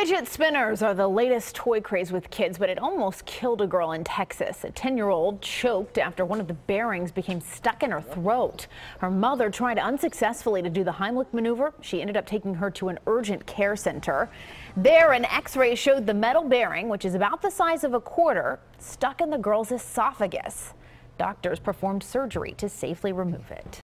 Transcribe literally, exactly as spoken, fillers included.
Fidget spinners are the latest toy craze with kids, but it almost killed a girl in Texas. A ten-year-old choked after one of the bearings became stuck in her throat. Her mother tried unsuccessfully to do the Heimlich maneuver. She ended up taking her to an urgent care center. There, an x-ray showed the metal bearing, which is about the size of a quarter, stuck in the girl's esophagus. Doctors performed surgery to safely remove it.